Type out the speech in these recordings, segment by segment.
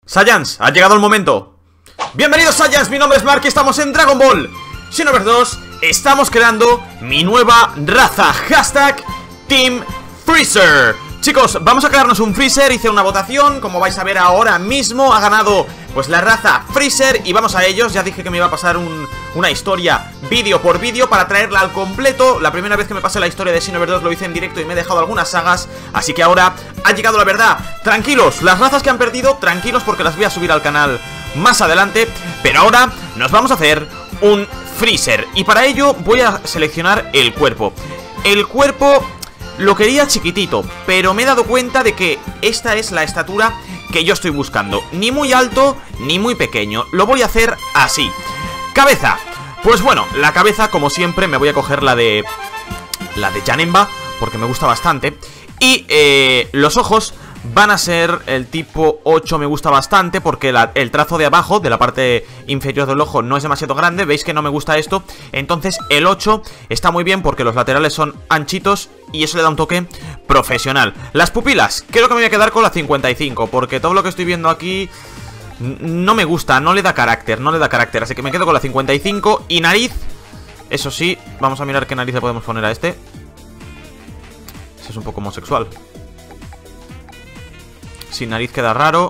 Saiyans, ha llegado el momento. Bienvenidos Saiyans, mi nombre es Mark y estamos en Dragon Ball Xenoverse 2. Estamos creando mi nueva raza, hashtag Team Freezer. Chicos, vamos a crearnos un Freezer. Hice una votación, como vais a ver ahora mismo. Ha ganado pues la raza Freezer y vamos a ellos. Ya dije que me iba a pasar una historia vídeo por vídeo para traerla al completo. La primera vez que me pasé la historia de Xenoverse 2 lo hice en directo y me he dejado algunas sagas. Así que ahora ha llegado la verdad. Tranquilos, las razas que han perdido, tranquilos porque las voy a subir al canal más adelante. Pero ahora nos vamos a hacer un Freezer y para ello voy a seleccionar el cuerpo. El cuerpo lo quería chiquitito, pero me he dado cuenta de que esta es la estatura que yo estoy buscando. Ni muy alto, ni muy pequeño. Lo voy a hacer así. Cabeza. Pues bueno, la cabeza, como siempre, me voy a coger la de Janemba, porque me gusta bastante. Y los ojos van a ser el tipo 8, me gusta bastante, porque el trazo de abajo, de la parte inferior del ojo, no es demasiado grande. Veis que no me gusta esto. Entonces el 8 está muy bien porque los laterales son anchitos y eso le da un toque profesional. Las pupilas, creo que me voy a quedar con la 55, porque todo lo que estoy viendo aquí no me gusta, no le da carácter, así que me quedo con la 55. Y nariz, eso sí, vamos a mirar qué nariz le podemos poner a este. Ese es un poco homosexual. Sin nariz queda raro.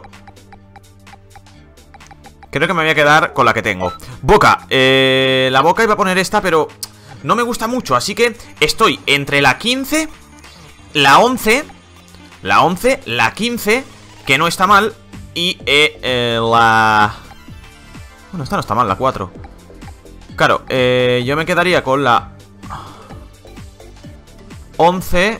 Creo que me voy a quedar con la que tengo. Boca, la boca iba a poner esta, pero no me gusta mucho, así que estoy entre la 15, la 11, la 15, que no está mal, y la... Bueno, esta no está mal, la 4. Claro, yo me quedaría con la 11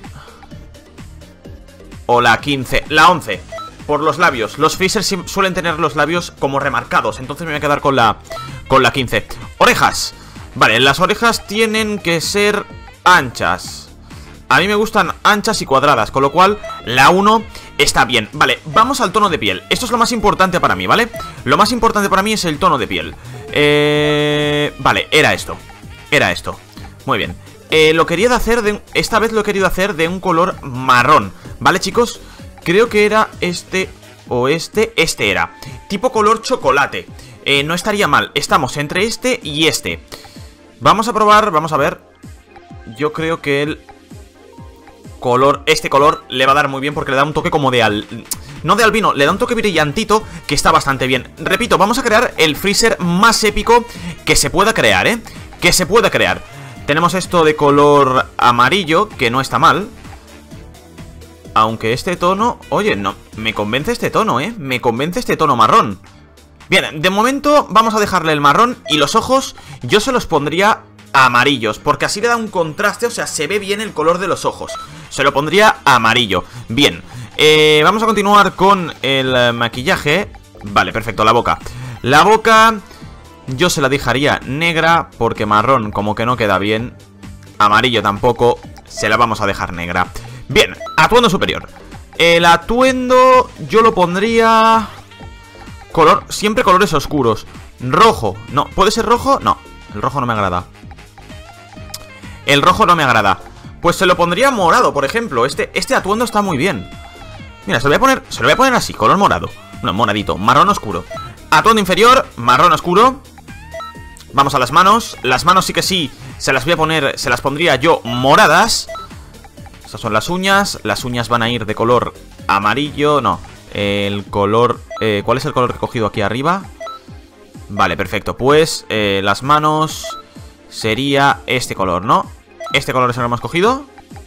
o la 15. La 11, por los labios. Los Freezers suelen tener los labios como remarcados, entonces me voy a quedar con la 15. Orejas. Vale, las orejas tienen que ser anchas. A mí me gustan anchas y cuadradas, con lo cual la 1 está bien. Vale, vamos al tono de piel. Esto es lo más importante para mí, ¿vale? Lo más importante para mí es el tono de piel. Vale, era esto. Muy bien. Lo quería hacer esta vez lo he querido hacer de un color marrón. ¿Vale, chicos? Creo que era este o este. Este era tipo color chocolate. No estaría mal. Estamos entre este y este. Vamos a probar, vamos a ver. Yo creo que el color, este color le va a dar muy bien porque le da un toque como de no de albino, le da un toque brillantito que está bastante bien. Repito, vamos a crear el Freezer más épico que se pueda crear, que se pueda crear. Tenemos esto de color amarillo, que no está mal. Aunque este tono, oye, no, me convence este tono, me convence este tono marrón. Bien, de momento vamos a dejarle el marrón y los ojos yo se los pondría amarillos, porque así le da un contraste, o sea, se ve bien el color de los ojos. Se lo pondría amarillo. Bien, vamos a continuar con el maquillaje. Vale, perfecto, la boca. La boca yo se la dejaría negra, porque marrón como que no queda bien. Amarillo tampoco, se la vamos a dejar negra. Bien, atuendo superior. El atuendo yo lo pondría siempre colores oscuros. Rojo, no, ¿puede ser rojo? No, el rojo no me agrada. El rojo no me agrada. Pues se lo pondría morado, por ejemplo. Este atuendo está muy bien. Mira, se lo voy a poner así, color morado. No, moradito, marrón oscuro. Atuendo inferior, marrón oscuro. Vamos a las manos. Las manos sí que sí, se las voy a poner, se las pondría yo moradas. Estas son las uñas. Las uñas van a ir de color amarillo, no. El color... ¿cuál es el color que he cogido aquí arriba? Vale, perfecto. Pues las manos sería este color, ¿no? Este color es el que hemos cogido.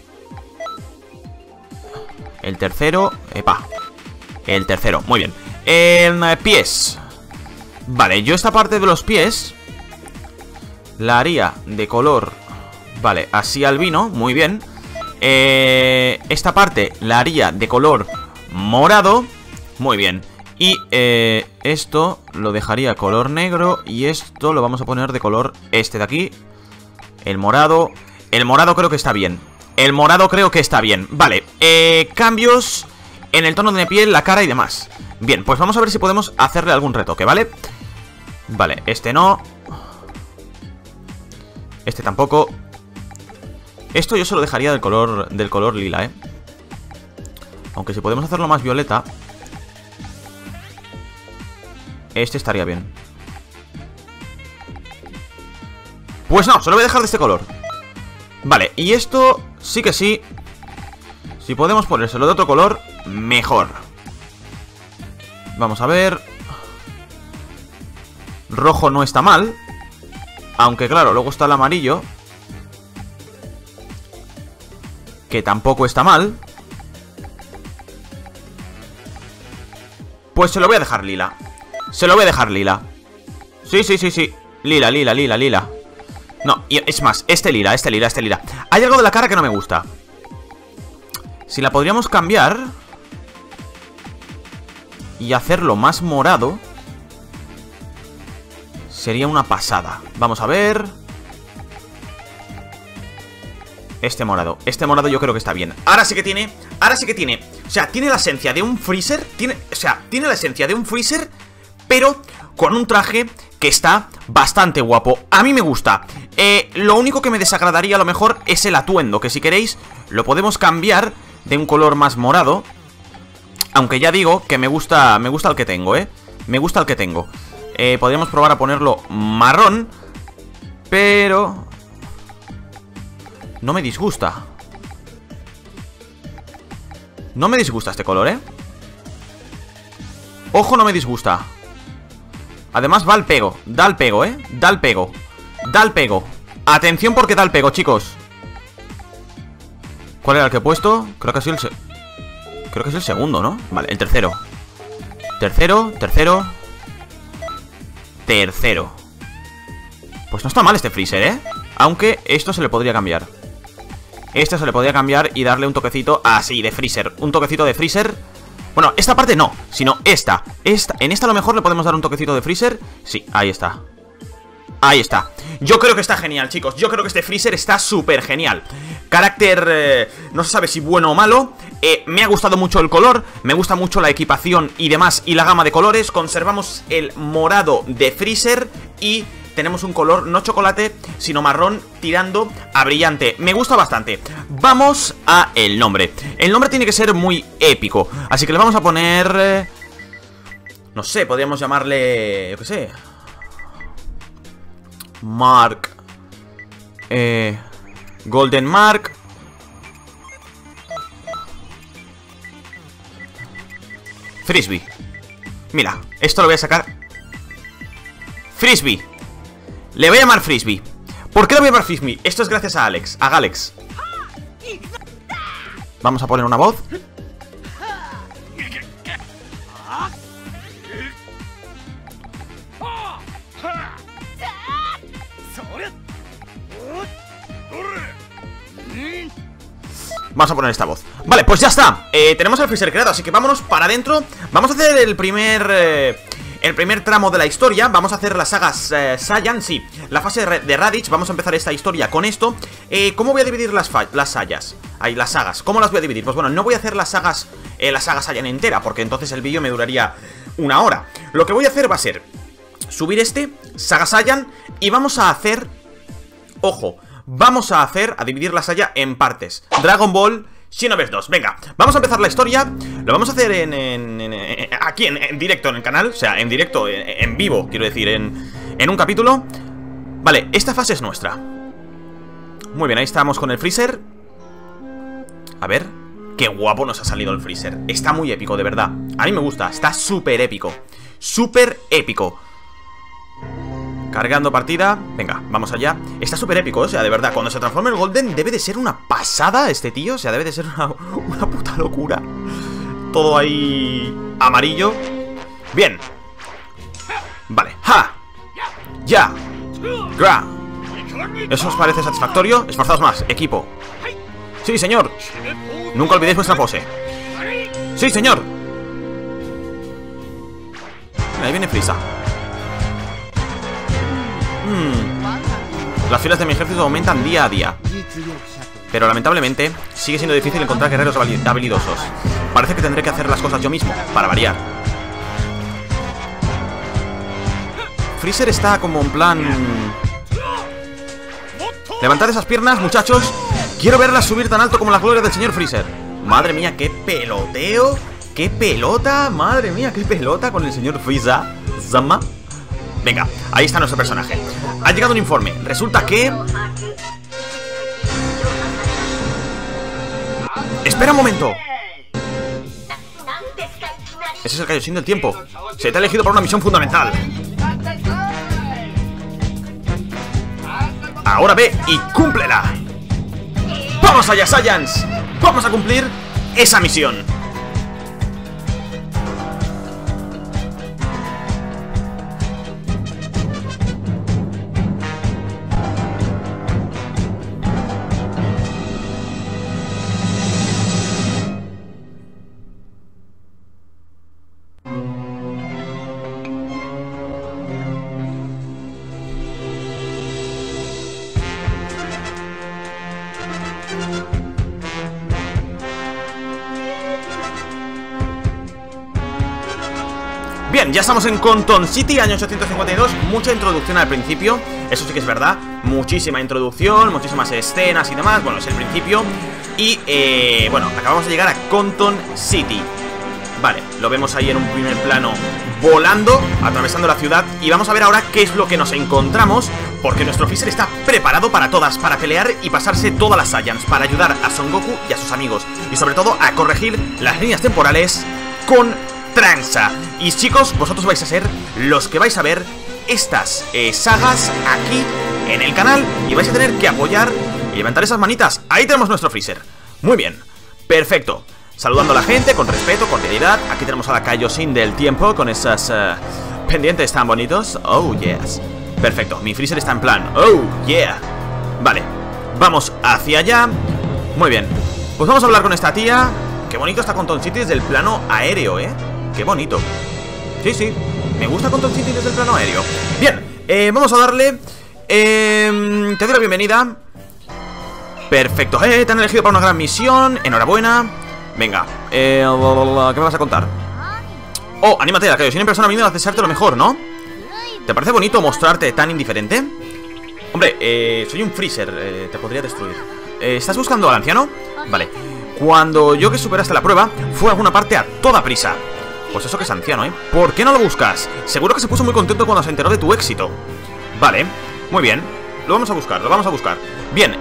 El tercero... Epa. El tercero, muy bien. Pies. Vale, yo esta parte de los pies la haría de color... Vale, así albino, muy bien. Esta parte la haría de color morado. Muy bien. Y esto lo dejaría color negro. Y esto lo vamos a poner de color este de aquí. El morado. El morado creo que está bien. El morado creo que está bien. Vale, cambios en el tono de piel, la cara y demás. Bien, pues vamos a ver si podemos hacerle algún retoque, ¿vale? Vale, este no. Este tampoco. Esto yo se lo dejaría del color lila, Aunque si podemos hacerlo más violeta. Este estaría bien. Pues no, se lo voy a dejar de este color. Vale, y esto sí que sí. Si podemos ponérselo de otro color, mejor. Vamos a ver. Rojo no está mal. Aunque claro, luego está el amarillo, que tampoco está mal. Pues se lo voy a dejar lila. Se lo voy a dejar lila. Sí, sí, sí, sí. Lila, lila, lila, lila. No, y es más, este lila. Hay algo de la cara que no me gusta. Si la podríamos cambiar y hacerlo más morado, sería una pasada. Vamos a ver. Este morado yo creo que está bien. Ahora sí que tiene. O sea, tiene la esencia de un Freezer. Tiene la esencia de un Freezer, pero con un traje que está bastante guapo. A mí me gusta. Lo único que me desagradaría a lo mejor es el atuendo, que si queréis lo podemos cambiar de un color más morado. Aunque ya digo que me gusta el que tengo, me gusta el que tengo. Podríamos probar a ponerlo marrón, pero no me disgusta. No me disgusta este color, Ojo, no me disgusta. Además va al pego, da al pego, da al pego. Da al pego. Atención porque da al pego, chicos. ¿Cuál era el que he puesto? Creo que ha sido creo que es el segundo, ¿no? Vale, el tercero. Tercero. Pues no está mal este Freezer, Aunque esto se le podría cambiar. Este se le podría cambiar y darle un toquecito así de Freezer. Un toquecito de Freezer. Bueno, esta parte no, sino esta. En esta a lo mejor le podemos dar un toquecito de Freezer. Sí, ahí está. Ahí está. Yo creo que está genial, chicos. Yo creo que este Freezer está súper genial. Carácter, no se sabe si bueno o malo. Me ha gustado mucho el color. Me gusta mucho la equipación y demás. Y la gama de colores. Conservamos el morado de Freezer. Y tenemos un color no chocolate, sino marrón tirando a brillante. Me gusta bastante. Vamos a el nombre. El nombre tiene que ser muy épico. Así que le vamos a poner... no sé, podríamos llamarle... yo qué sé... Mark. Golden Mark. Frisbee. Mira, esto lo voy a sacar. Frisbee. Le voy a llamar Frisbee. ¿Por qué le voy a llamar Frisbee? Esto es gracias a Alex, a Galex. Vamos a poner una voz. Vamos a poner esta voz. Vale, pues ya está. Tenemos el Freezer creado, así que vámonos para adentro. Vamos a hacer el primer tramo de la historia. Vamos a hacer las sagas Saiyan, sí. La fase de Raditz. Vamos a empezar esta historia con esto. ¿Cómo voy a dividir las sagas? Las sagas. ¿Cómo las voy a dividir? Pues bueno, no voy a hacer la saga Saiyan entera, porque entonces el vídeo me duraría una hora. Lo que voy a hacer va a ser subir saga Saiyan, y vamos a hacer... ojo, vamos a dividir la saga en partes. Dragon Ball Xenoverse 2. Venga, vamos a empezar la historia. Lo vamos a hacer aquí en directo en el canal. O sea, en directo, en vivo, quiero decir, en un capítulo. Vale, esta fase es nuestra. Muy bien, ahí estamos con el Freezer. A ver, qué guapo nos ha salido el Freezer. Está muy épico, de verdad. A mí me gusta, está súper épico. Súper épico. Cargando partida. Venga, vamos allá. Está súper épico, o sea, de verdad. Cuando se transforme el Golden debe de ser una pasada este tío. O sea, debe de ser una puta locura. Todo ahí amarillo. Bien. Vale, ¡ja! ¡Ya! ¡Gra! ¿Eso os parece satisfactorio? Esforzaos más, equipo. Sí, señor. Nunca olvidéis vuestra pose. Sí, señor. Ahí viene Frieza. Las filas de mi ejército aumentan día a día, pero lamentablemente sigue siendo difícil encontrar guerreros habilidosos. Parece que tendré que hacer las cosas yo mismo, para variar. Freezer está como en plan... levantad esas piernas, muchachos. Quiero verlas subir tan alto como la gloria del señor Freezer. Madre mía, qué peloteo. Qué pelota, madre mía, qué pelota con el señor Frieza. Zama. Venga, ahí está nuestro personaje. Ha llegado un informe. Resulta que... ¡Espera un momento! Ese es el Kaioshin del tiempo. Se te ha elegido para una misión fundamental. Ahora ve y cúmplela. ¡Vamos allá, Saiyans! ¡Vamos a cumplir esa misión! Bien, ya estamos en Conton City, año 852. Mucha introducción al principio, eso sí que es verdad. Muchísima introducción, muchísimas escenas y demás. Bueno, es el principio. Y, bueno, acabamos de llegar a Conton City. Vale, lo vemos ahí en un primer plano volando, atravesando la ciudad. Y vamos a ver ahora qué es lo que nos encontramos, porque nuestro Freezer está preparado para todas, para pelear y pasarse todas las Saiyans, para ayudar a Son Goku y a sus amigos, y sobre todo a corregir las líneas temporales con Tranza. Y chicos, vosotros vais a ser los que vais a ver estas sagas aquí en el canal, y vais a tener que apoyar y levantar esas manitas. Ahí tenemos nuestro Freezer. Muy bien, perfecto. Saludando a la gente con respeto, cordialidad. Aquí tenemos a la Kaioshin del tiempo con esas pendientes tan bonitos. Oh, yes. Perfecto, mi Freezer está en plan oh, yeah. Vale, vamos hacia allá. Muy bien, pues vamos a hablar con esta tía. Qué bonito está Conton City desde el plano aéreo, qué bonito. Sí, sí, me gusta Conton City desde el plano aéreo. Bien, vamos a darle te doy la bienvenida. Perfecto, te han elegido para una gran misión. Enhorabuena. Venga, ¿qué me vas a contar? Oh, anímate, la Kaioshin en persona ha venido a desearte lo mejor, ¿no? ¿Te parece bonito mostrarte tan indiferente? Hombre, soy un Freezer, te podría destruir. ¿Estás buscando al anciano? Vale. Cuando yo que superaste la prueba, fue a alguna parte a toda prisa. Pues eso que es anciano, ¿Por qué no lo buscas? Seguro que se puso muy contento cuando se enteró de tu éxito. Vale, muy bien. Lo vamos a buscar, lo vamos a buscar. Bien,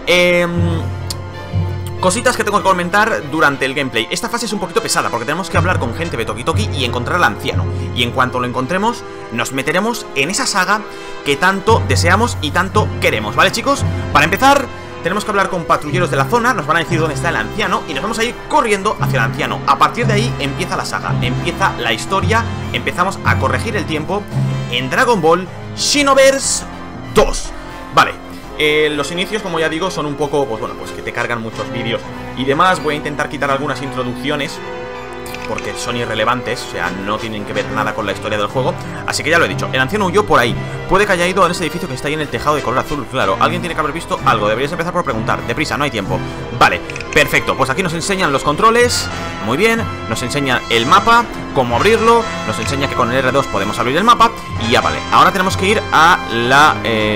cositas que tengo que comentar durante el gameplay. Esta fase es un poquito pesada porque tenemos que hablar con gente de Toki Toki y encontrar al anciano. Y en cuanto lo encontremos, nos meteremos en esa saga que tanto deseamos y tanto queremos, ¿vale, chicos? Para empezar, tenemos que hablar con patrulleros de la zona. Nos van a decir dónde está el anciano y nos vamos a ir corriendo hacia el anciano. A partir de ahí empieza la saga, empieza la historia. Empezamos a corregir el tiempo en Dragon Ball Xenoverse 2. Vale, los inicios, como ya digo, son un poco, pues bueno, pues que te cargan muchos vídeos y demás. Voy a intentar quitar algunas introducciones porque son irrelevantes, o sea, no tienen que ver nada con la historia del juego. Así que ya lo he dicho, el anciano huyó por ahí. Puede que haya ido a ese edificio que está ahí en el tejado de color azul, claro. Alguien tiene que haber visto algo, deberías empezar por preguntar. Deprisa, no hay tiempo. Vale, perfecto, pues aquí nos enseñan los controles. Muy bien, nos enseña el mapa, cómo abrirlo. Nos enseña que con el R2 podemos abrir el mapa. Y ya vale, ahora tenemos que ir a la...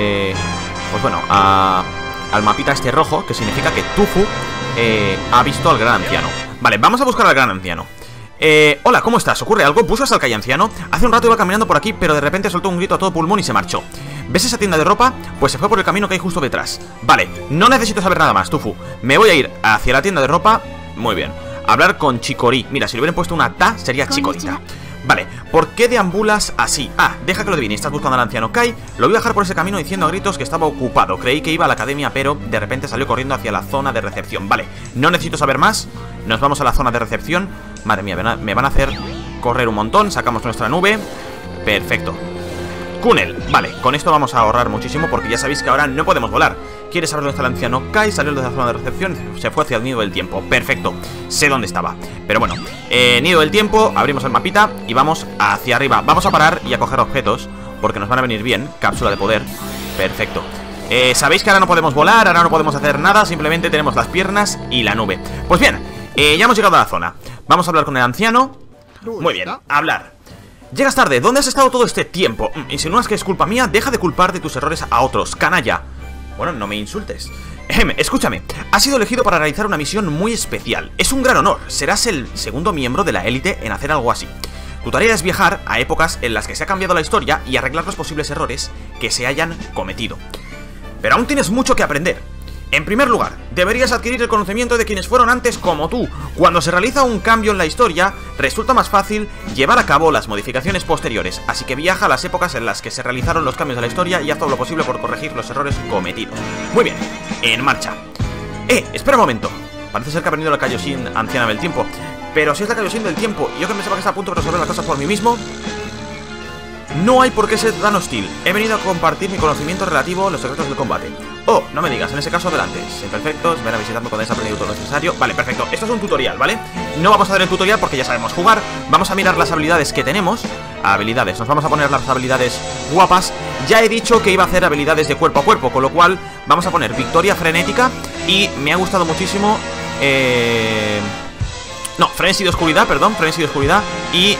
pues bueno, al mapita este rojo, que significa que Tufu ha visto al gran anciano. Vale, vamos a buscar al gran anciano. Hola, ¿cómo estás? ¿Ocurre algo? ¿Buscas al Kai anciano? Hace un rato iba caminando por aquí, pero de repente soltó un grito a todo pulmón y se marchó. ¿Ves esa tienda de ropa? Pues se fue por el camino que hay justo detrás. Vale, no necesito saber nada más, Tufu. Me voy a ir hacia la tienda de ropa. Muy bien. Hablar con Chicori. Mira, si le hubieran puesto una ta, sería Chikorita. Vale, ¿por qué deambulas así? Ah, deja que lo adivine, estás buscando al anciano Kai. Lo vi bajar por ese camino diciendo a gritos que estaba ocupado. Creí que iba a la academia, pero de repente salió corriendo hacia la zona de recepción. Vale, no necesito saber más. Nos vamos a la zona de recepción. Madre mía, me van a hacer correr un montón. Sacamos nuestra nube. Perfecto. Kunel, vale, con esto vamos a ahorrar muchísimo porque ya sabéis que ahora no podemos volar. ¿Quieres saber dónde está el anciano Kai? Salió de la zona de recepción, se fue hacia el nido del tiempo. Perfecto, sé dónde estaba. Pero bueno, nido del tiempo, abrimos el mapita y vamos hacia arriba. Vamos a parar y a coger objetos porque nos van a venir bien. Cápsula de poder, perfecto. Sabéis que ahora no podemos volar, ahora no podemos hacer nada. Simplemente tenemos las piernas y la nube. Pues bien, ya hemos llegado a la zona. Vamos a hablar con el anciano. Muy bien, hablar. Llegas tarde, ¿dónde has estado todo este tiempo? ¿Insinúas que es culpa mía? Deja de culpar de tus errores a otros, canalla. Bueno, no me insultes. Escúchame, has sido elegido para realizar una misión muy especial. Es un gran honor, serás el segundo miembro de la élite en hacer algo así. Tu tarea es viajar a épocas en las que se ha cambiado la historia y arreglar los posibles errores que se hayan cometido. Pero aún tienes mucho que aprender. En primer lugar, deberías adquirir el conocimiento de quienes fueron antes como tú. Cuando se realiza un cambio en la historia, resulta más fácil llevar a cabo las modificaciones posteriores, así que viaja a las épocas en las que se realizaron los cambios de la historia y haz todo lo posible por corregir los errores cometidos. Muy bien, en marcha. Espera un momento. Parece ser que ha venido la Kaioshin anciana del tiempo. Pero si es la Kaioshin del tiempo y yo que pensaba que está a punto de resolver las cosas por mí mismo, no hay por qué ser tan hostil. He venido a compartir mi conocimiento relativo a los secretos del combate. Oh, no me digas, en ese caso adelante. Sin perfectos, ven a visitarme cuando hayas aprendido todo lo necesario. Vale, perfecto, esto es un tutorial, ¿vale? No vamos a ver el tutorial porque ya sabemos jugar. Vamos a mirar las habilidades que tenemos. Habilidades, nos vamos a poner las habilidades guapas. Ya he dicho que iba a hacer habilidades de cuerpo a cuerpo, con lo cual vamos a poner victoria frenética. Y me ha gustado muchísimo no, frenesí de oscuridad, perdón, frenesí de oscuridad. Y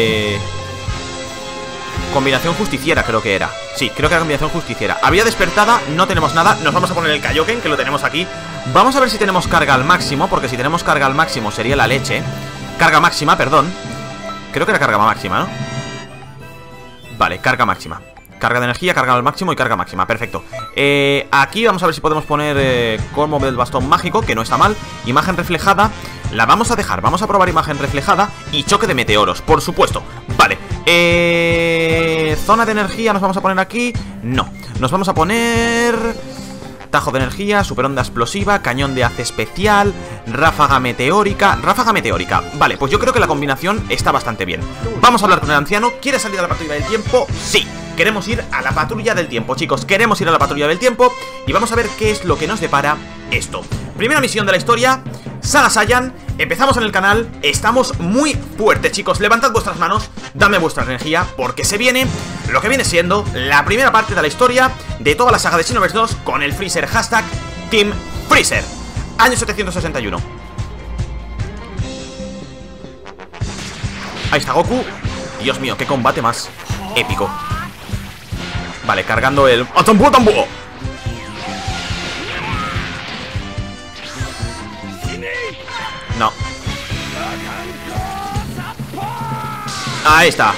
combinación justiciera creo que era. Sí, creo que era combinación justiciera. Había despertada, no tenemos nada. Nos vamos a poner el Kaioken, que lo tenemos aquí. Vamos a ver si tenemos carga al máximo, porque si tenemos carga al máximo sería la leche. Carga máxima, perdón. Creo que era carga máxima, ¿no? Vale, carga máxima. Carga de energía, carga al máximo y carga máxima, perfecto. Aquí vamos a ver si podemos poner colmo del bastón mágico, que no está mal. Imagen reflejada, la vamos a dejar. Vamos a probar imagen reflejada y choque de meteoros, por supuesto. Vale, zona de energía nos vamos a poner aquí. No, nos vamos a poner tajo de energía, superonda explosiva, cañón de haz especial, ráfaga meteórica. Ráfaga meteórica, vale, pues yo creo que la combinación está bastante bien. Vamos a hablar con el anciano. ¿Quieres salir a la patrulla del tiempo? Sí, queremos ir a la patrulla del tiempo, chicos. Queremos ir a la patrulla del tiempo y vamos a ver qué es lo que nos depara esto. Primera misión de la historia, Saga Saiyan. Empezamos en el canal, estamos muy fuertes, chicos. Levantad vuestras manos, dame vuestra energía, porque se viene lo que viene siendo la primera parte de la historia de toda la saga de Xenoverse 2 con el Freezer hashtag Team Freezer. Año 761. Ahí está Goku. Dios mío, qué combate más épico. Vale, cargando el ¡Atambuo, tambuo! No. Ahí está.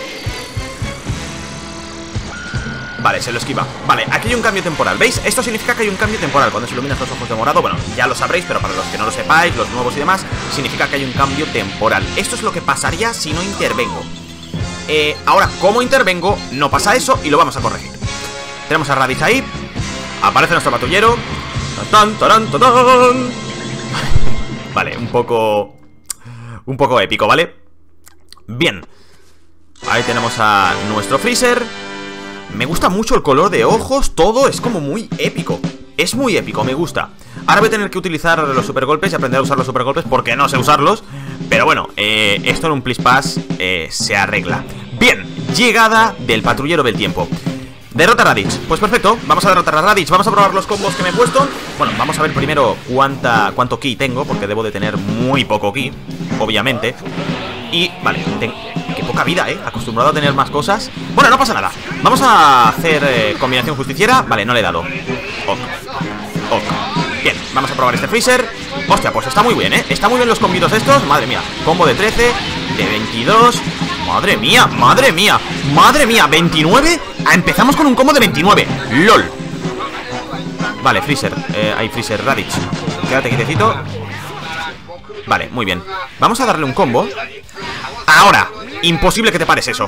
Vale, se lo esquiva. Vale, aquí hay un cambio temporal, ¿veis? Esto significa que hay un cambio temporal. Cuando se iluminan los ojos de morado, bueno, ya lo sabréis, pero para los que no lo sepáis, los nuevos y demás, significa que hay un cambio temporal. Esto es lo que pasaría si no intervengo. Ahora, como intervengo, no pasa eso y lo vamos a corregir. Tenemos a Raditz ahí. Aparece nuestro patrullero. ¡Tan, taran, tatán! Vale, un poco épico, ¿vale? Bien. Ahí tenemos a nuestro Freezer. Me gusta mucho el color de ojos. Todo es como muy épico. Es muy épico, me gusta. Ahora voy a tener que utilizar los supergolpes y aprender a usar los supergolpes porque no sé usarlos. Pero bueno, esto en un Please Pass se arregla. Bien, llegada del patrullero del tiempo. Derrota a Raditz, pues perfecto, vamos a derrotar a Raditz. Vamos a probar los combos que me he puesto. Bueno, vamos a ver primero cuánto ki tengo, porque debo de tener muy poco ki, obviamente. Y, vale, qué poca vida, acostumbrado a tener más cosas. Bueno, no pasa nada. Vamos a hacer combinación justiciera. Vale, no le he dado. Ok. Bien, vamos a probar este Freezer. Hostia, pues está muy bien, está muy bien los combitos estos. Madre mía, combo de 13, de 22. Madre mía, madre mía, madre mía, 29. Empezamos con un combo de 29. LOL. Vale, Freezer, hay Freezer, Raditz. Quédate quietecito. Vale, muy bien. Vamos a darle un combo. Ahora, imposible que te pares eso.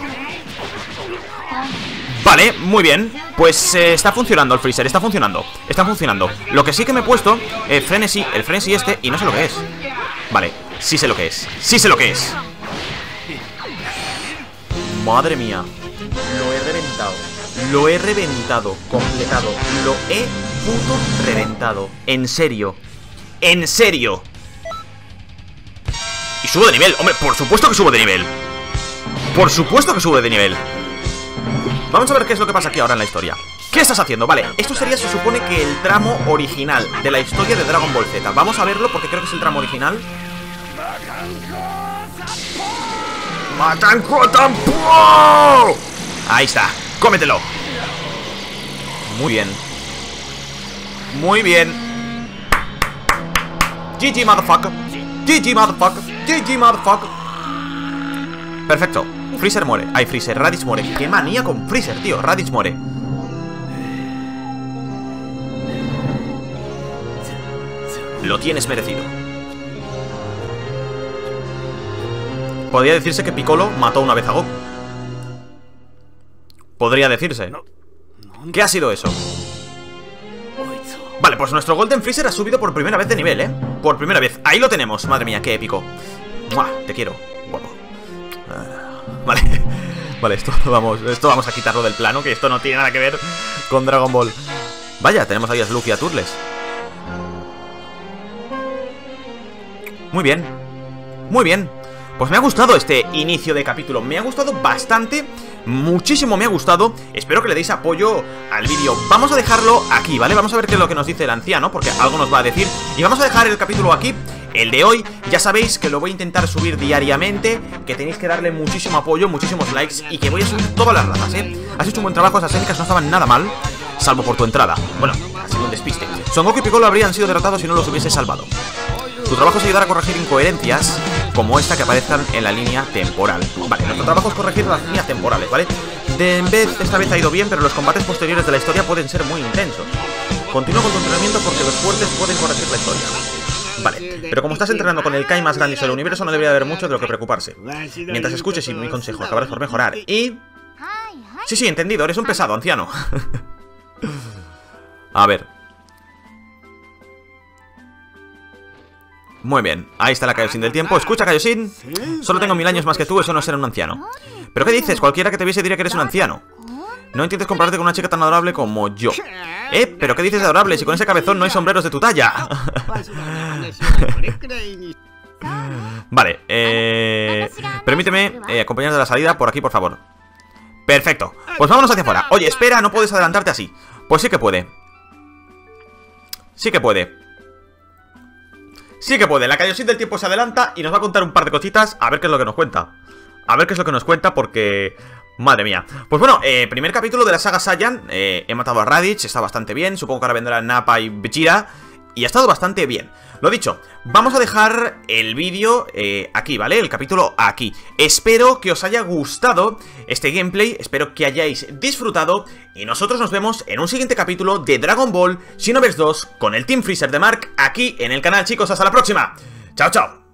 Vale, muy bien. Pues está funcionando el Freezer, está funcionando. Está funcionando. Lo que sí que me he puesto, el frenesí este, y no sé lo que es. Vale, sí sé lo que es. Sí sé lo que es. Madre mía. Lo he reventado. Lo he reventado, completado. Lo he puto reventado. En serio. En serio. Y subo de nivel, hombre, por supuesto que subo de nivel. Por supuesto que subo de nivel. Vamos a ver qué es lo que pasa aquí ahora en la historia. ¿Qué estás haciendo? Vale, esto sería, se supone que el tramo original de la historia de Dragon Ball Z. Vamos a verlo porque creo que es el tramo original. ¡Matanko Tampo! Ahí está, cómetelo. Muy bien. Muy bien. GG, motherfucker. GG, motherfucker. GG, motherfucker. Perfecto. Freezer muere. Ay, Freezer. Raditz muere. Qué manía con Freezer, tío. Raditz muere. Lo tienes merecido. Podría decirse que Piccolo mató una vez a Goku. Podría decirse. ¿Qué ha sido eso? Vale, pues nuestro Golden Freezer ha subido por primera vez de nivel, ¿eh? Por primera vez. Ahí lo tenemos. Madre mía, qué épico. ¡Mua! Te quiero. Guapo. Vale. Vale, esto vamos a quitarlo del plano, que esto no tiene nada que ver con Dragon Ball. Vaya, tenemos ahí a Slug y a Turles. Muy bien. Muy bien. Pues me ha gustado este inicio de capítulo. Me ha gustado bastante. Muchísimo me ha gustado. Espero que le deis apoyo al vídeo. Vamos a dejarlo aquí, ¿vale? Vamos a ver qué es lo que nos dice el anciano, porque algo nos va a decir. Y vamos a dejar el capítulo aquí, el de hoy. Ya sabéis que lo voy a intentar subir diariamente, que tenéis que darle muchísimo apoyo, muchísimos likes, y que voy a subir todas las razas, ¿eh? Has hecho un buen trabajo, esas técnicas no estaban nada mal, salvo por tu entrada. Bueno, ha sido un despiste. Son Goku y Piccolo habrían sido derrotados si no los hubiese salvado. Tu trabajo es ayudar a corregir incoherencias como esta que aparezcan en la línea temporal. Vale, nuestro trabajo es corregir las líneas temporales, ¿vale? Esta vez ha ido bien, pero los combates posteriores de la historia pueden ser muy intensos. Continúa con tu entrenamiento porque los fuertes pueden corregir la historia. Vale, pero como estás entrenando con el Kai más grande del universo, no debería haber mucho de lo que preocuparse. Mientras escuches mi consejo, acabarás por mejorar. Y... Sí, entendido, eres un pesado, anciano. A ver. Muy bien, ahí está la Kaioshin del tiempo. Escucha, Kaioshin, solo tengo 1000 años más que tú, eso no es ser un anciano. ¿Pero qué dices? Cualquiera que te viese diría que eres un anciano. No intentes compararte con una chica tan adorable como yo. ¿Pero qué dices de adorable? Si con ese cabezón no hay sombreros de tu talla. Vale, permíteme acompañarte a la salida por aquí, por favor. Perfecto, pues vámonos hacia afuera. Oye, espera, no puedes adelantarte así. Pues sí que puede. Sí que puede. Sí que puede, la Kaioshin del tiempo se adelanta y nos va a contar un par de cositas. A ver qué es lo que nos cuenta. A ver qué es lo que nos cuenta porque... Madre mía. Pues bueno, primer capítulo de la saga Saiyan. He matado a Raditz, está bastante bien. Supongo que ahora vendrán Nappa y Vegeta. Y ha estado bastante bien. Lo dicho, vamos a dejar el vídeo aquí, ¿vale? El capítulo aquí. Espero que os haya gustado este gameplay. Espero que hayáis disfrutado. Y nosotros nos vemos en un siguiente capítulo de Dragon Ball Xenoverse 2 con el Team Freezer de Mark aquí en el canal, chicos. ¡Hasta la próxima! ¡Chao, chao!